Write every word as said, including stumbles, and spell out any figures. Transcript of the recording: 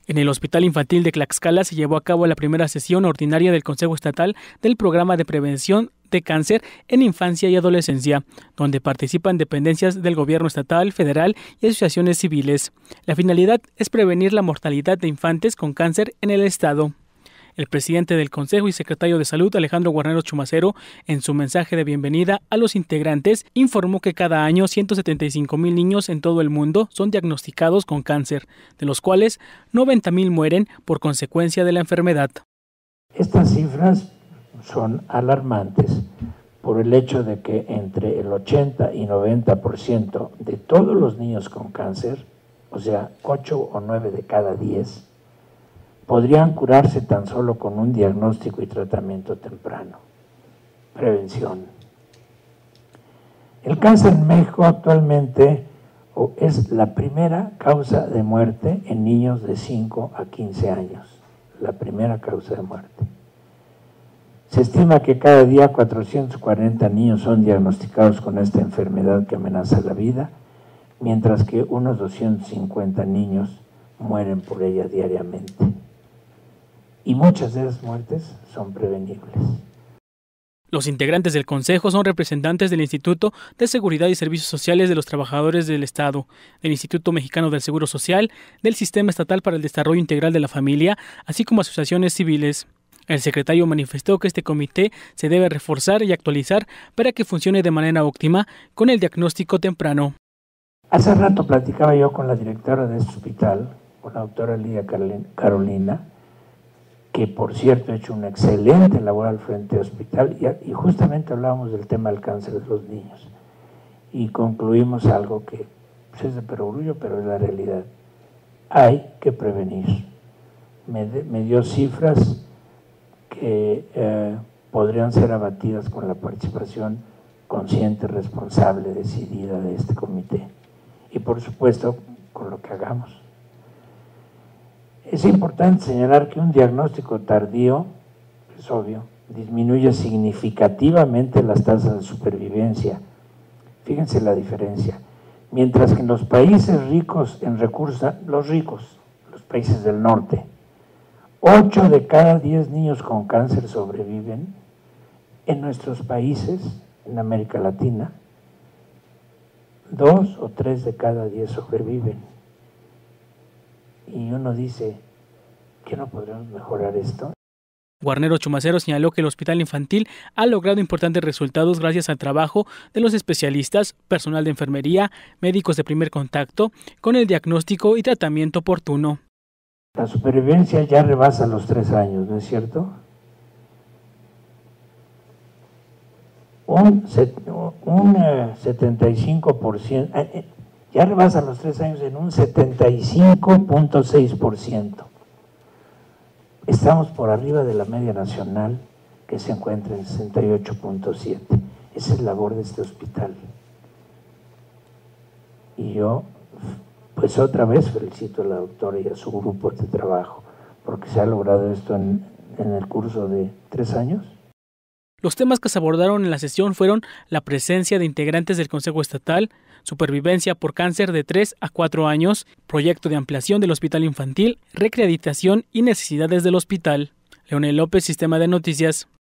En el Hospital Infantil de Tlaxcala se llevó a cabo la primera sesión ordinaria del Consejo Estatal del Programa de Prevención de Cáncer en Infancia y Adolescencia, donde participan dependencias del Gobierno estatal, federal y asociaciones civiles. La finalidad es prevenir la mortalidad de infantes con cáncer en el estado. El presidente del Consejo y secretario de Salud, Alejandro Guarnero Chumacero, en su mensaje de bienvenida a los integrantes, informó que cada año ciento setenta y cinco mil niños en todo el mundo son diagnosticados con cáncer, de los cuales noventa mil mueren por consecuencia de la enfermedad. Estas cifras son alarmantes por el hecho de que entre el ochenta y noventa por ciento de todos los niños con cáncer, o sea, ocho o nueve de cada diez, podrían curarse tan solo con un diagnóstico y tratamiento temprano. Prevención. El cáncer en México actualmente es la primera causa de muerte en niños de cinco a quince años. La primera causa de muerte. Se estima que cada día cuatrocientos cuarenta niños son diagnosticados con esta enfermedad que amenaza la vida, mientras que unos doscientos cincuenta niños mueren por ella diariamente. Y muchas de esas muertes son prevenibles. Los integrantes del Consejo son representantes del Instituto de Seguridad y Servicios Sociales de los Trabajadores del Estado, del Instituto Mexicano del Seguro Social, del Sistema Estatal para el Desarrollo Integral de la Familia, así como asociaciones civiles. El secretario manifestó que este comité se debe reforzar y actualizar para que funcione de manera óptima con el diagnóstico temprano. Hace rato platicaba yo con la directora de este hospital, con la doctora Lidia Carolina, que por cierto ha hecho una excelente labor al frente del hospital, y, y justamente hablábamos del tema del cáncer de los niños. Y concluimos algo que pues, es de perogrullo, pero es la realidad. Hay que prevenir. Me, de, me dio cifras que eh, podrían ser abatidas con la participación consciente, responsable, decidida de este comité. Y por supuesto, con lo que hagamos. Es importante señalar que un diagnóstico tardío, es obvio, disminuye significativamente las tasas de supervivencia. Fíjense la diferencia. Mientras que en los países ricos en recursos, los ricos, los países del norte, ocho de cada diez niños con cáncer sobreviven. En nuestros países, en América Latina, dos o tres de cada diez sobreviven. Y uno dice, ¿qué no podremos mejorar esto? Guarnero Chumacero señaló que el Hospital Infantil ha logrado importantes resultados gracias al trabajo de los especialistas, personal de enfermería, médicos de primer contacto, con el diagnóstico y tratamiento oportuno. La supervivencia ya rebasa los tres años, ¿no es cierto? Un, un uh, setenta y cinco por ciento, eh, ya rebasa los tres años en un setenta y cinco punto seis por ciento. Estamos por arriba de la media nacional, que se encuentra en sesenta y ocho punto siete. Esa es la labor de este hospital. Y yo, pues otra vez felicito a la doctora y a su grupo de trabajo, porque se ha logrado esto en, en el curso de tres años. Los temas que se abordaron en la sesión fueron la presencia de integrantes del Consejo Estatal, supervivencia por cáncer de tres a cuatro años, proyecto de ampliación del Hospital Infantil, reacreditación y necesidades del hospital. Leonel López, Sistema de Noticias.